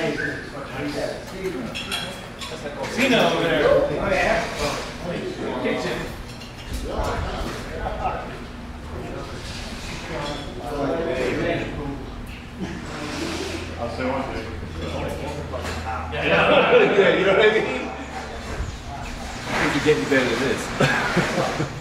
Cena over there. Oh, yeah. Kitchen. I'll say one thing. Yeah, you know what I mean? I think you get any better than this.